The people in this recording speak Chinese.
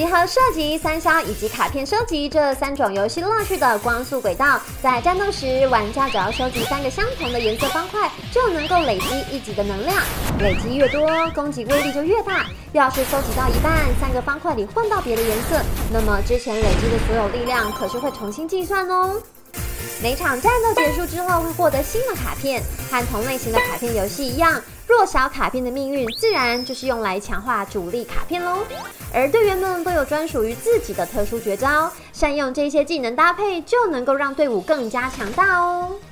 集合射击、三消以及卡片收集这3种游戏乐趣的光速轨道，在战斗时，玩家只要收集3个相同的颜色方块，就能够累积1级的能量。累积越多，攻击威力就越大。要是收集到一半，3个方块里混到别的颜色，那么之前累积的所有力量可是会重新计算哦。每场战斗结束之后，会获得新的卡片，和同类型的卡片游戏一样。弱小卡片的命运，自然就是用来强化主力卡片咯。而队员们都有专属于自己的特殊绝招，善用这些技能搭配，就能够让队伍更加强大哦。